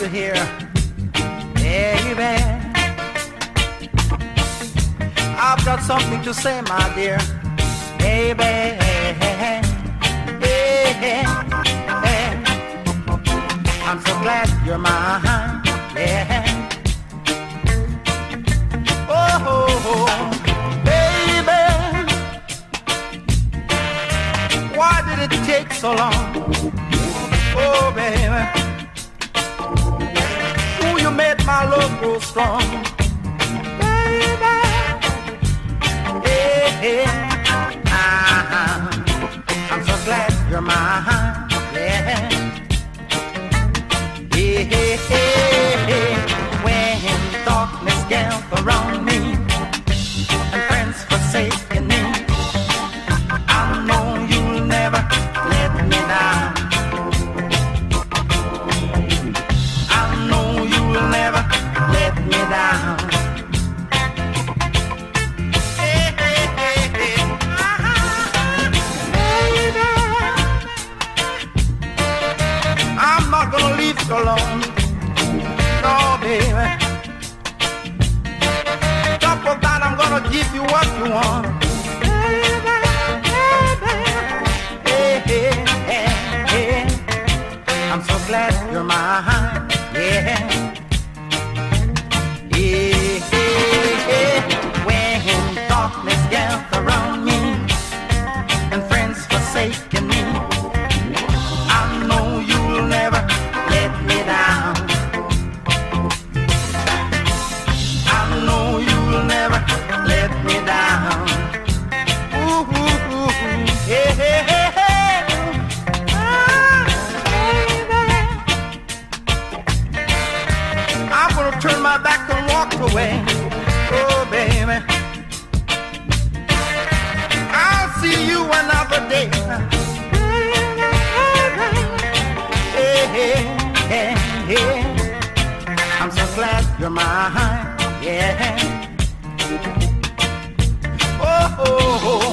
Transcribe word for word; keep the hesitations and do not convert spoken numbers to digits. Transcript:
you hear, baby. I've got something to say, my dear, baby. I'm so glad you're mine, yeah. Oh, baby, why did it take so long? Oh, baby, ooh, you made my love grow strong, baby. Yeah, yeah. Uh-huh. I'm so glad you're mine, yeah. Yeah, yeah, yeah. When darkness gathers around me and friends forsaking me, I know you'll never let me down. I know you'll never let me down. I'm not gonna leave you alone, no, baby. Top of that, I'm gonna give you what you want, baby, baby. Hey, hey, hey, hey. I'm so glad you're mine, yeah. Yeah, yeah, yeah. When darkness gathers around me and friends forsaking me, I know you'll never let me down. I know you'll never let me down. Ooh, ooh, ooh, yeah, yeah, yeah. Ah, baby. I'm gonna turn my back and walk away. Oh, baby, I'll see you another day. Hey, hey, hey, hey. I'm so glad you're mine, yeah. Oh, oh, oh.